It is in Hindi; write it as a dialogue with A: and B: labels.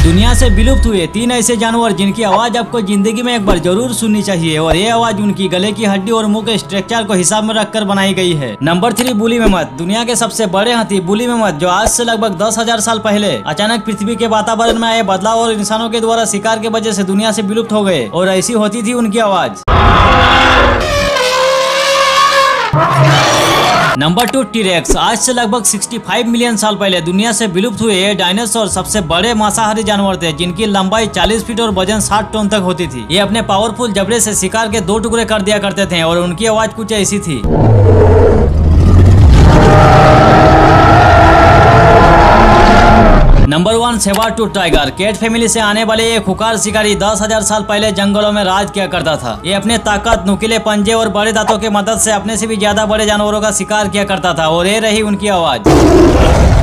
A: दुनिया से विलुप्त हुए 3 ऐसे जानवर जिनकी आवाज आपको जिंदगी में एक बार जरूर सुननी चाहिए, और ये आवाज उनकी गले की हड्डी और मुंह के स्ट्रक्चर को हिसाब में रखकर बनाई गई है। Number 3, woolly mammoth. दुनिया के सबसे बड़े हाथी बुली मेमथ, जो आज से लगभग 10,000 साल पहले अचानक पृथ्वी के वातावरण में आए बदलाव और इंसानों के द्वारा शिकार के वजह से दुनिया से विलुप्त हो गए, और ऐसी होती थी उनकी आवाज। Number 2, T rex. आज से लगभग 65 मिलियन साल पहले दुनिया से विलुप्त हुए ये डायनासोर सबसे बड़े मांसाहारी जानवर थे, जिनकी लंबाई 40 फीट और वजन 60 टन तक होती थी। ये अपने पावरफुल जबड़े से शिकार के 2 टुकड़े कर दिया करते थे, और उनकी आवाज कुछ ऐसी थी। Number 1, sabre tooth tiger. Cat family से आने वाले ये खुखार शिकारी 10,000 साल पहले जंगलों में राज किया करता था। ये अपने ताकत, नुकीले पंजे और बड़े दांतों की मदद से अपने से भी ज्यादा बड़े जानवरों का शिकार किया करता था, और ये रही उनकी आवाज।